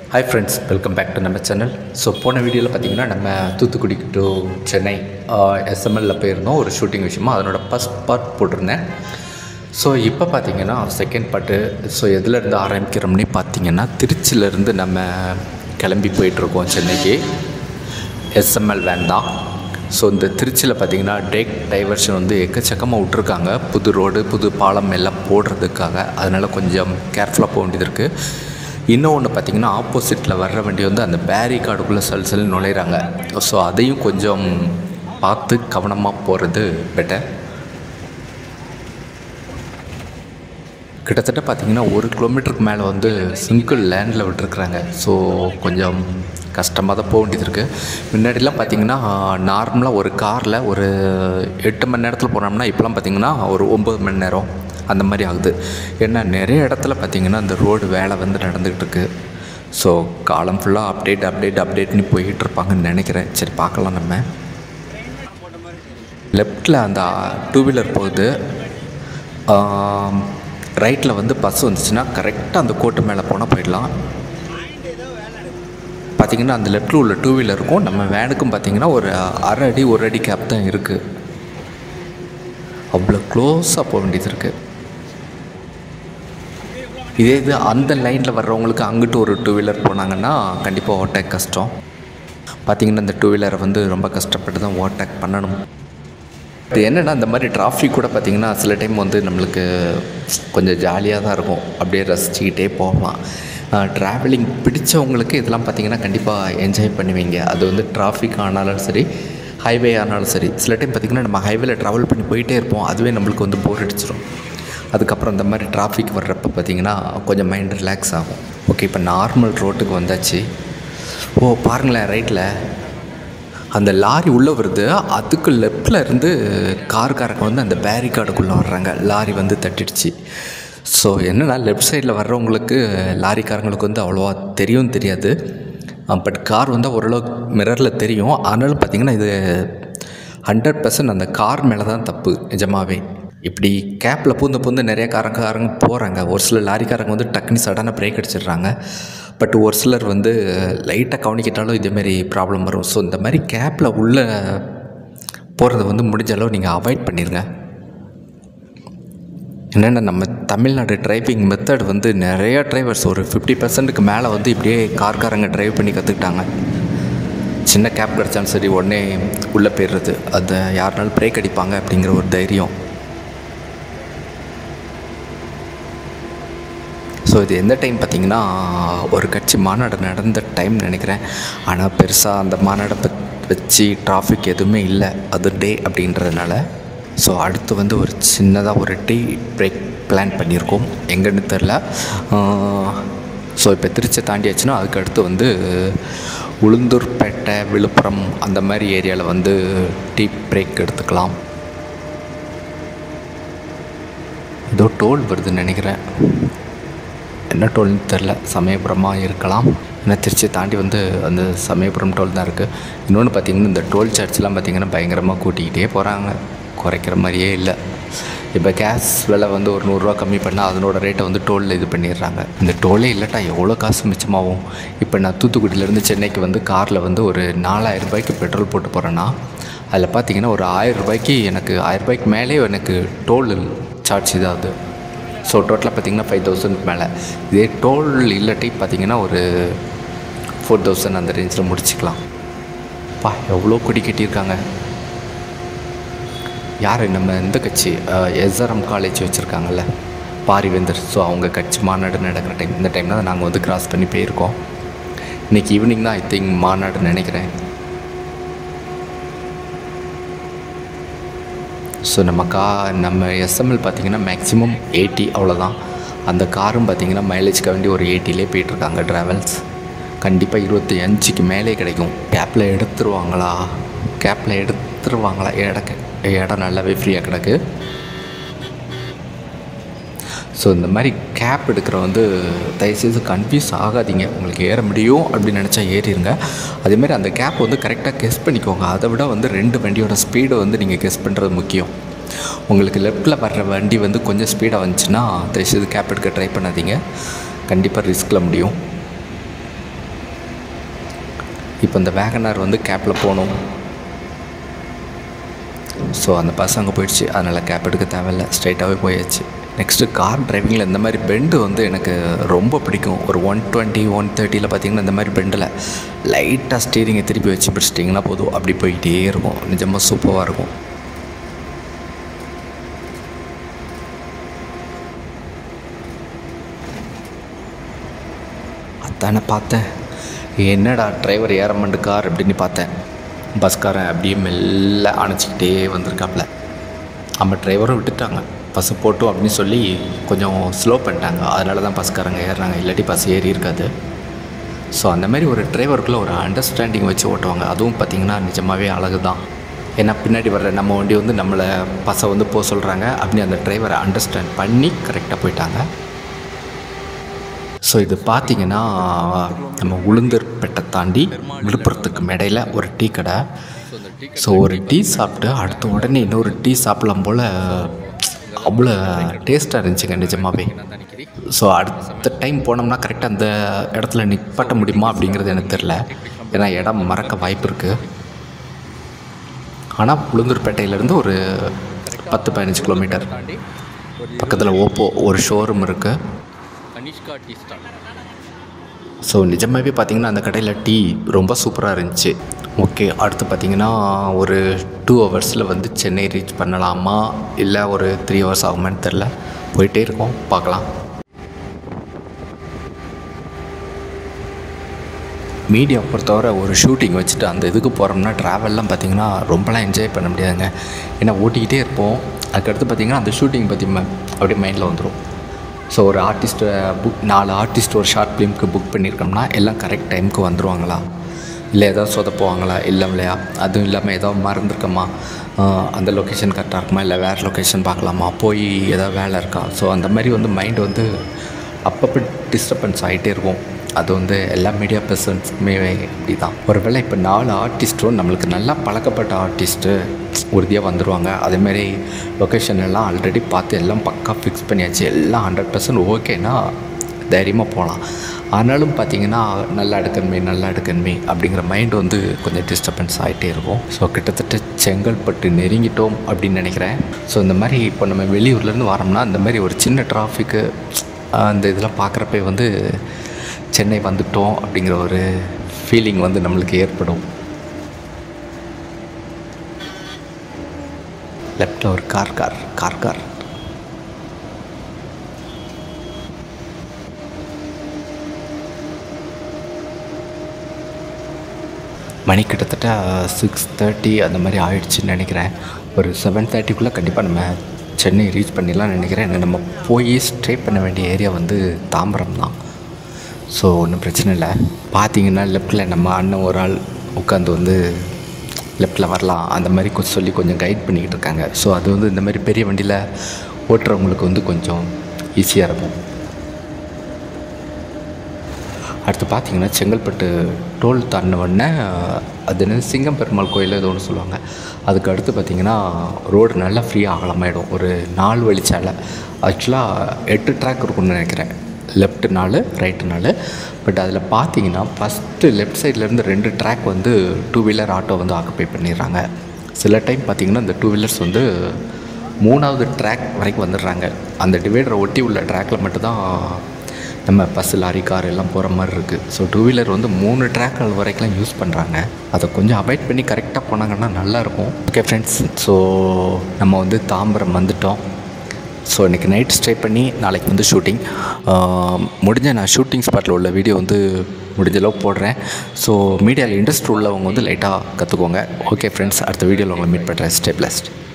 Hi friends, welcome back to நம்ம சேனல். So போன வீடியோவில் பார்த்தீங்கன்னா நம்ம தூத்துக்குடி டு சென்னை எஸ்எம்எல்லில் போயிருந்தோம் ஒரு ஷூட்டிங் விஷயமா. அதனோட ஃபஸ்ட் பார்ட் போட்டிருந்தேன். ஸோ இப்போ பார்த்தீங்கன்னா செகண்ட் பார்ட்டு. ஸோ எதுலேருந்து ஆரம்பிக்கிறோம்னே பார்த்தீங்கன்னா திருச்சியிலேருந்து நம்ம கிளம்பி போயிட்டுருக்கோம் சென்னைக்கு. எஸ்எம்எல் வேன் தான். ஸோ இந்த திருச்சியில் பார்த்தீங்கன்னா டேக் டைவர்ஷன் வந்து எக்கச்சக்கமாக விட்ருக்காங்க. புது ரோடு புது பாலம் எல்லாம் போடுறதுக்காக. அதனால் கொஞ்சம் கேர்ஃபுல்லாக போக வேண்டியது இருக்குது. இன்னொன்று பார்த்திங்கன்னா ஆப்போசிட்டில் வர்ற வண்டி வந்து அந்த பேரிகார்டுக்குள்ளே சல்சல் நுழையிறாங்க. ஸோ அதையும் கொஞ்சம் பார்த்து கவனமாக போகிறது பெட்டர். கிட்டத்தட்ட பார்த்திங்கன்னா 1 கிலோமீட்டருக்கு மேலே வந்து சிங்கிள் லேண்டில் விட்டுருக்குறாங்க. ஸோ கொஞ்சம் கஷ்டமாக தான் போக வேண்டியது இருக்குது. முன்னாடிலாம் பார்த்திங்கன்னா நார்மலாக ஒரு காரில் ஒரு 8 மணி நேரத்தில் போனோம்னா இப்போலாம் பார்த்திங்கன்னா ஒரு 9 மணி நேரம் அந்த மாதிரி ஆகுது. ஏன்னா நிறைய இடத்துல பார்த்திங்கன்னா அந்த ரோடு வேலை வந்து நடந்துக்கிட்டு இருக்குது. ஸோ காலம் ஃபுல்லாக அப்டேட்னு போய்கிட்டு இருப்பாங்கன்னு நினைக்கிறேன். சரி பார்க்கலாம். நம்ம லெஃப்டில் அந்த 2 வீலர் போகுது. ரைட்டில் வந்து பஸ் வந்துச்சுன்னா கரெக்டாக அந்த கோட்டு மேலே போனால் போயிடலாம். பார்த்திங்கன்னா அந்த லெஃப்டில் உள்ள 2 வீலருக்கும் நம்ம வேனுக்கும் பார்த்திங்கன்னா ஒரு அரை அடி 1 அடி கேப் தான் இருக்குது. அவ்வளோ க்ளோஸாக போக வேண்டியது இருக்குது. இதே இது அந்த லைனில் வர்றவங்களுக்கு அங்கிட்டு ஒரு 2 வீலர் போனாங்கன்னா கண்டிப்பாக ஓவர்டேக் கஷ்டம். பார்த்திங்கன்னா இந்த 2 வீலரை வந்து ரொம்ப கஷ்டப்பட்டு தான் ஓவர்டேக் பண்ணணும். இது என்னென்னா இந்த மாதிரி டிராஃபிக் கூட பார்த்திங்கன்னா சில டைம் வந்து நம்மளுக்கு கொஞ்சம் ஜாலியாக தான் இருக்கும். அப்படியே ரசிச்சுக்கிட்டே போகலாம். ட்ராவலிங் பிடிச்சவங்களுக்கு இதெல்லாம் பார்த்திங்கன்னா கண்டிப்பாக என்ஜாய் பண்ணுவீங்க. அது வந்து டிராஃபிக் ஆனாலும் சரி, ஹைவே ஆனாலும் சரி. சில டைம் பார்த்திங்கன்னா நம்ம ஹைவேல ட்ராவல் பண்ணி போயிட்டே இருப்போம். அதுவே நம்மளுக்கு வந்து போர் அடிச்சிடும். அதுக்கப்புறம் இந்த மாதிரி டிராஃபிக் வர்றப்போ பார்த்திங்கன்னா கொஞ்சம் மைண்ட் ரிலாக்ஸ் ஆகும். ஓகே, இப்போ நார்மல் ரோட்டுக்கு வந்தாச்சு. பாருங்களேன், ரைட்டில் அந்த லாரி உள்ளே வருது. அதுக்கு லெஃப்டில் இருந்து காருக்காரங்க வந்து அந்த பேரிகார்டுக்குள்ளே வர்றாங்க. லாரி வந்து தட்டிடுச்சு. ஸோ என்னென்னா லெஃப்ட் சைடில் வர்றவங்களுக்கு லாரிக்காரங்களுக்கு வந்து அவ்வளோவா தெரியாது. பட் கார் வந்து ஓரளவுக்கு மிரரில் தெரியும். ஆனாலும் பார்த்திங்கன்னா இது 100% அந்த கார் மேலே தான் தப்பு. நிஜமாகவே இப்படி கேப்பில் பூந்து நிறைய காரங்க போகிறாங்க. ஒரு சில லாரிக்காரங்க வந்து டக்குனு சடனாக பிரேக் அடிச்சிடுறாங்க. பட் ஒரு சிலர் வந்து லைட்டாக கவனிக்கிட்டாலும் இதேமாரி ப்ராப்ளம் வரும். ஸோ இந்த மாதிரி கேப்பில் உள்ளே போகிறத வந்து முடிஞ்ச அளவு நீங்கள் அவாய்ட் பண்ணிடுங்க. என்னென்னா நம்ம தமிழ்நாடு டிரைவிங் மெத்தட் வந்து நிறையா டிரைவர்ஸ் ஒரு 50%க்கு மேலே வந்து இப்படியே கார்காரங்க ட்ரைவ் பண்ணி கற்றுக்கிட்டாங்க. சின்ன கேப் கிடச்சாலும் சரி உடனே உள்ளே போயிடுறது. அதை யாருனாலும் பிரேக் அடிப்பாங்க அப்படிங்கிற ஒரு தைரியம். ஸோ இது எந்த டைம் பார்த்திங்கன்னா ஒரு கட்சி மாநாடு நடந்த டைம் நினைக்கிறேன். ஆனால் பெருசாக அந்த மாநாடை வச்சு டிராஃபிக் எதுவுமே இல்லை. அது டே அப்படின்றதுனால. ஸோ அடுத்து வந்து ஒரு சின்னதாக ஒரு டீ பிரேக் பிளான் பண்ணியிருக்கோம். எங்கன்னு தெரில. ஸோ இப்போ திருச்சி தாண்டியாச்சுன்னா அதுக்கு அடுத்து வந்து உளுந்தூர்பேட்டை, விழுப்புரம் அந்த மாதிரி ஏரியாவில் வந்து டீ பிரேக் எடுத்துக்கலாம். ஏதோ டோல் வருதுன்னு நினைக்கிறேன். என்ன டோல்னு தெரில. சமயபுரமாக இருக்கலாம். ஏன்னா திருச்சி தாண்டி வந்து அந்த சமயபுரம் டோல் தான் இருக்குது. இன்னொன்று பார்த்திங்கன்னா இந்த டோல் சார்ஜ்லாம் பார்த்திங்கன்னா பயங்கரமாக கூட்டிக்கிட்டே போகிறாங்க. குறைக்கிற மாதிரியே இல்லை. இப்போ கேஸ் விலை வந்து ஒரு 100 ரூபா கம்மி பண்ணால் அதனோட ரேட்டை வந்து டோலில் இது பண்ணிடுறாங்க. இந்த டோலே இல்லட்டா எவ்வளோ காசு மிச்சமாகும். இப்போ நான் தூத்துக்குடியிலேருந்து சென்னைக்கு வந்து காரில் வந்து ஒரு 4000 ரூபாய்க்கு பெட்ரோல் போட்டு போகிறேன்னா அதில் பார்த்திங்கன்னா ஒரு 1000 ரூபாய்க்கு எனக்கு 1000 ரூபாய்க்கு மேலே எனக்கு டோல் சார்ஜ் இதாகுது. ஸோ டோட்டலாக பார்த்திங்கன்னா 5000 மேலே. இதே டோல் இல்லாட்டி பார்த்திங்கன்னா ஒரு 4000 அந்த ரேஞ்சில் முடிச்சுக்கலாம். எவ்வளோ கொடி கட்டியிருக்காங்க. யார் நம்ம இந்த கட்சி SRM காலேஜ் வச்சுருக்காங்கல்ல, பாரிவேந்தர். ஸோ அவங்க கட்சி மாநாடு நடக்கிற டைம். இந்த டைம் தான் நாங்கள் வந்து கிராஸ் பண்ணி போயிருக்கோம். இன்றைக்கி ஈவினிங் தான் ஐ திங்க் மாநாடு நினைக்கிறேன். ஸோ நம்ம எஸ்எம்எல் பார்த்திங்கன்னா மேக்ஸிமம் 80 அவ்வளோதான். அந்த காரும் பார்த்திங்கன்னா மைலேஜ்க்கு வேண்டி ஒரு 80லே போயிட்டுருக்காங்க ட்ராவல்ஸ். கண்டிப்பாக 25க்கு மேலே கிடைக்கும். கேப்பில் எடுத்துருவாங்களா இடம் நல்லாவே ஃப்ரீயாக கிடக்கு. ஸோ இந்த மாதிரி கேப் எடுக்கிற வந்து தயவுசெய்து கன்ஃபியூஸ் ஆகாதீங்க. உங்களுக்கு ஏற முடியும் அப்படின்னு நினச்சா ஏறிடுங்க. அதேமாதிரி அந்த கேப் வந்து கரெக்டாக கெஸ் பண்ணிக்கோங்க. அதை விட வந்து 2 வண்டியோட ஸ்பீடை வந்து நீங்கள் கெஸ் பண்ணுறது முக்கியம். உங்களுக்கு லெஃப்ட்டில் வர்ற வண்டி வந்து கொஞ்சம் ஸ்பீடாக வந்துச்சுன்னா தயவுசெய்து கேப் எடுக்க ட்ரை பண்ணாதீங்க. கண்டிப்பாக ரிஸ்கில் முடியும். இப்போ இந்த வேகனார் வந்து கேப்பில் போகணும். ஸோ அந்த பஸ் அங்கே போயிடுச்சு, அதனால் கேப் எடுக்க தேவையில்லை, ஸ்ட்ரைட்டாகவே போயாச்சு. நெக்ஸ்ட்டு கார் டிரைவிங்கில் இந்த மாதிரி பெண்டு வந்து எனக்கு ரொம்ப பிடிக்கும். ஒரு 120 130 பார்த்திங்கன்னா இந்த மாதிரி பெண்டில் லைட்டாக ஸ்டீரிங்கை திருப்பி வச்சு பிடிச்சிட்டிங்கன்னா போதும், அப்படி போயிட்டே இருக்கும். நிஜமாக சூப்பராக இருக்கும். அதானே பார்த்தேன், என்னடா டிரைவர் ஏற மாட்டு கார் அப்படின்னு பார்த்தேன். பஸ்காரன் அப்படியே மெல்ல அணைச்சிக்கிட்டே வந்திருக்காப்புல. நம்ம டிரைவரும் விட்டுட்டாங்க, பஸ்ஸு போட்டோம் அப்படின்னு சொல்லி கொஞ்சம் ஸ்லோ பண்ணிட்டாங்க. அதனால தான் பஸ்காரங்க ஏறுறாங்க, இல்லாட்டி பஸ் ஏறி இருக்காது. ஸோ அந்த மாதிரி ஒரு டிரைவருக்குள்ளே ஒரு அண்டர்ஸ்டாண்டிங் வச்சு ஓட்டுவாங்க. அதுவும் பார்த்திங்கன்னா நிஜமாகவே அழகு தான். ஏன்னா பின்னாடி வர்ற நம்ம வண்டி வந்து நம்மளை பஸ்ஸை வந்து போக சொல்கிறாங்க அப்படின்னு அந்த டிரைவரை அண்டர்ஸ்டாண்ட் பண்ணி கரெக்டாக போயிட்டாங்க. ஸோ இது பார்த்திங்கன்னா நம்ம உளுந்தூர்பேட்டை தாண்டி விழுப்புரத்துக்கு மேடையில் ஒரு டீ கடை. ஸோ ஒரு டீ சாப்பிட்டு அடுத்த உடனே இன்னொரு டீ சாப்பிடலாம் போல் அவ்வளோ டேஸ்ட்டாக இருந்துச்சுங்க நிஜமாகவே. ஸோ அடுத்த டைம் போனோம்னா கரெக்டாக அந்த இடத்துல நிப்பாட்ட முடியுமா அப்படிங்கிறது எனக்கு தெரில, ஏன்னா இடம் மறக்க வாய்ப்பு இருக்குது. ஆனால் உளுந்தூர்பேட்டையிலேருந்து ஒரு 10-15 கிலோமீட்டர் பக்கத்தில் ஓப்போ ஒரு ஷோரூம் இருக்குது. ஸோ நிஜமாகவே பார்த்திங்கன்னா அந்த கடையில் டீ ரொம்ப சூப்பராக இருந்துச்சு. ஓகே, அடுத்து பார்த்திங்கன்னா ஒரு 2 ஹவர்ஸில் வந்து சென்னை ரீச் பண்ணலாமா இல்லை ஒரு 3 ஹவர்ஸ் ஆகுமான்னு தெரில, போயிட்டே இருக்கோம், பார்க்கலாம். மீடியா பொறுத்தவரை ஒரு ஷூட்டிங் வச்சுட்டு அந்த இதுக்கு போகிறோம்னா ட்ராவல்லாம் பார்த்திங்கன்னா ரொம்பலாம் என்ஜாய் பண்ண முடியாதுங்க. ஏன்னா ஓட்டிக்கிட்டே இருப்போம். அதுக்கடுத்து பார்த்திங்கன்னா அந்த ஷூட்டிங் பற்றி அப்படியே மைண்டில் வந்துடும். ஸோ ஒரு ஆர்டிஸ்ட்டை 4 ஆர்டிஸ்ட் ஒரு ஷார்ட் ஃபிலிம்க்கு புக் பண்ணியிருக்கோம்னா எல்லாம் கரெக்ட் டைமுக்கு வந்துடுவாங்களா, இல்லை ஏதாவது சொதப்புவாங்களா, இல்லை இல்லையா, அதுவும் இல்லாமல் ஏதாவது மறந்துருக்கோமா, அந்த லொக்கேஷன் கரெக்டாக இருக்குமா, இல்லை வேறு லொக்கேஷன் பார்க்கலாமா, போய் ஏதாவது வேலை இருக்கா. ஸோ அந்த மாதிரி வந்து மைண்டு வந்து அப்பப்போ டிஸ்டர்பன்ஸ் ஆகிட்டே இருக்கும். அது வந்து எல்லா மீடியா பர்சன்ஸுக்குமே இப்படி தான். ஒரு வேளை இப்போ 4 ஆர்டிஸ்ட்டும் நம்மளுக்கு நல்லா பழக்கப்பட்ட ஆர்டிஸ்ட்டு உறுதியாக வந்துடுவாங்க. அதேமாரி லொக்கேஷன் எல்லாம் ஆல்ரெடி பார்த்து எல்லாம் பக்கா ஃபிக்ஸ் பண்ணியாச்சு, எல்லாம் 100% ஓகேனா தைரியமாக போகலாம். ஆனாலும் பார்த்திங்கன்னா நல்லா எடுக்கணுமே அப்படிங்கிற மைண்டு வந்து கொஞ்சம் டிஸ்டர்பன்ஸ் ஆகிட்டே இருக்கும். ஸோ கிட்டத்தட்ட செங்கல்பட்டு நெருங்கிட்டோம் அப்படின்னு நினைக்கிறேன். ஸோ இந்த மாதிரி இப்போ நம்ம வெளியூர்லேருந்து வரோம்னா இந்த மாதிரி ஒரு சின்ன டிராஃபிக்கு அந்த இதெல்லாம் பார்க்குறப்ப வந்து சென்னை வந்துட்டோம் அப்படிங்கிற ஒரு ஃபீலிங் வந்து நம்மளுக்கு ஏற்படும். லெஃப்டில் ஒரு கார் மணி கிட்டத்தட்ட 6:30 அந்த மாதிரி ஆயிடுச்சுன்னு நினைக்கிறேன். ஒரு 7:30க்குள்ளே கண்டிப்பாக நம்ம சென்னை ரீச் பண்ணிடலாம்னு நினைக்கிறேன். நம்ம போய் ஸ்டே பண்ண வேண்டிய ஏரியா வந்து தாம்பரம் தான். ஸோ ஒன்றும் பிரச்சனை இல்லை. பார்த்திங்கன்னா லெஃப்டில் நம்ம அண்ணன் ஒரு ஆள் உட்காந்து வந்து லெஃப்டில் வரலாம் அந்த மாதிரி சொல்லி கொஞ்சம் கைட் பண்ணிக்கிட்டு இருக்காங்க. ஸோ அது வந்து இந்த மாதிரி பெரிய வண்டியில் ஓட்டுறவங்களுக்கு வந்து கொஞ்சம் ஈஸியாக இருக்கும். அடுத்து பார்த்திங்கன்னா செங்கல்பட்டு டோல் தாண்டினவுடனே அது என்ன சிங்கம் பெருமாள் கோயில் ஏதோ ஒன்று சொல்லுவாங்க. அதுக்கு அடுத்து பார்த்திங்கன்னா ரோடு நல்லா ஃப்ரீயாக அகலமாயிடும். ஒரு 4 வழிச்சாலை, ஆக்சுவலாக 8 ட்ராக் இருக்குன்னு நினைக்கிறேன். Left 4 right 4. பட் அதில் பார்த்தீங்கன்னா ஃபஸ்ட்டு லெஃப்ட் சைட்லேருந்து 2 ட்ராக் வந்து 2 வீலர் ஆட்டோ வந்து ஆக்குப்பை பண்ணிடுறாங்க. சில டைம் பார்த்திங்கன்னா இந்த 2 வீலர்ஸ் வந்து 3வது ட்ராக் வரைக்கும் வந்துடுறாங்க. அந்த டிவைடரை ஒட்டி உள்ள ட்ராக்கில் மட்டும்தான் நம்ம பஸ்ஸு லாரி கார் எல்லாம் போகிற மாதிரி இருக்குது. ஸோ 2 வீலர் வந்து 3 ட்ராக் வரைக்கும் யூஸ் பண்ணுறாங்க. அதை கொஞ்சம் அவாய்ட் பண்ணி கரெக்டாக போனாங்கன்னா நல்லாயிருக்கும். ஓகே ஃப்ரெண்ட்ஸ், ஸோ நம்ம வந்து தாம்பரம் வந்துவிட்டோம். ஸோ இன்றைக்கி நைட் ஸ்டே பண்ணி நாளைக்கு வந்து ஷூட்டிங் முடிஞ்ச நான் ஷூட்டிங் ஸ்பாட்டில் உள்ள வீடியோ வந்து முடிஞ்சளவு போடுறேன். ஸோ மீடியாவில் இன்ட்ரெஸ்ட் உள்ளவங்க வந்து லைட்டாக கற்றுக்கோங்க. ஓகே ஃப்ரெண்ட்ஸ், அடுத்த வீடியோவில் உங்களை மீட் பண்ணுறேன். Stay blessed.